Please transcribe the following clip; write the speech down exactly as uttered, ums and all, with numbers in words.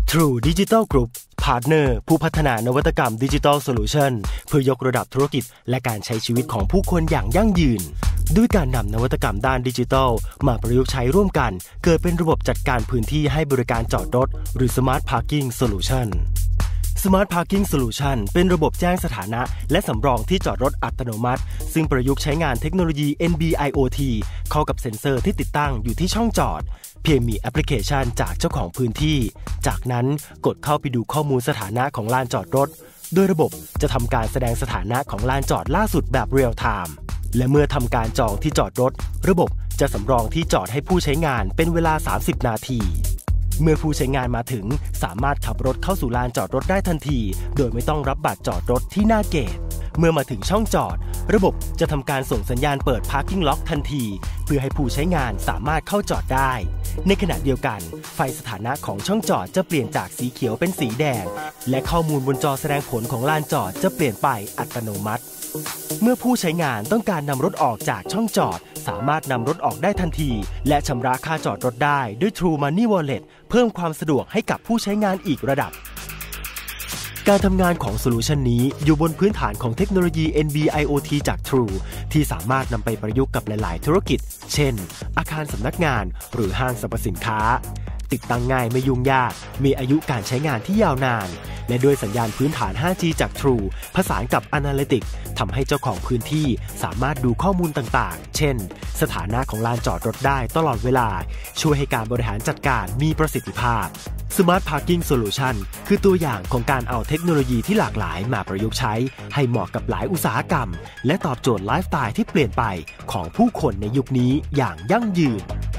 True Digital Group พาร์ทเนอร์ผู้พัฒนานวัตกรรม Digital Solution เพื่อยกระดับธุรกิจและการใช้ชีวิตของผู้คนอย่างยั่งยืนด้วยการนำนวัตกรรมด้านดิจิทัลมาประยุกต์ใช้ร่วมกันเกิดเป็นระบบจัดการพื้นที่ให้บริการจอดรถหรือ Smart Parking Solution Smart Parking Solution เป็นระบบแจ้งสถานะและสำรองที่จอดรถอัตโนมัติซึ่งประยุกต์ใช้งานเทคโนโลยี เอ็น บี ไอ โอ ที เข้ากับเซ็นเซอร์ที่ติดตั้งอยู่ที่ช่องจอดเพียงมีแอปพลิเคชันจากเจ้าของพื้นที่จากนั้นกดเข้าไปดูข้อมูลสถานะของลานจอดรถโดยระบบจะทำการแสดงสถานะของลานจอดล่าสุดแบบเรียลไทม์และเมื่อทำการจองที่จอดรถระบบจะสำรองที่จอดให้ผู้ใช้งานเป็นเวลาสามสิบนาทีเมื่อผู้ใช้งานมาถึงสามารถขับรถเข้าสู่ลานจอดรถได้ทันทีโดยไม่ต้องรับบัตรจอดรถที่หน้าเกตเมื่อมาถึงช่องจอดระบบจะทำการส่งสัญญาณเปิด Parking Lock ทันทีเพื่อให้ผู้ใช้งานสามารถเข้าจอดได้ในขณะเดียวกันไฟสถานะของช่องจอดจะเปลี่ยนจากสีเขียวเป็นสีแดงและข้อมูลบนจอแสดงผลของลานจอดจะเปลี่ยนไปอัตโนมัติเมื่อผู้ใช้งานต้องการนำรถออกจากช่องจอดสามารถนำรถออกได้ทันทีและชำระค่าจอดรถได้ด้วย True Money Wallet เพิ่มความสะดวกให้กับผู้ใช้งานอีกระดับการทำงานของโซลูชันนี้อยู่บนพื้นฐานของเทคโนโลยี เอ็น บี ไอ โอ ที จาก True ที่สามารถนำไปประยุกต์กับหลายๆธุรกิจเช่นอาคารสำนักงานหรือห้างสรรพสินค้าติดตั้งง่ายไม่ยุ่งยากมีอายุการใช้งานที่ยาวนานและด้วยสัญญาณพื้นฐาน ห้าจี จาก True ผสานกับ Analytics ทำให้เจ้าของพื้นที่สามารถดูข้อมูลต่างๆเช่นสถานะของลานจอดรถได้ตลอดเวลาช่วยให้การบริหารจัดการมีประสิทธิภาพ Smart Parking Solution คือตัวอย่างของการเอาเทคโนโลยีที่หลากหลายมาประยุกต์ใช้ให้เหมาะกับหลายอุตสาหกรรมและตอบโจทย์ไลฟ์สไตล์ที่เปลี่ยนไปของผู้คนในยุคนี้อย่างยั่งยืน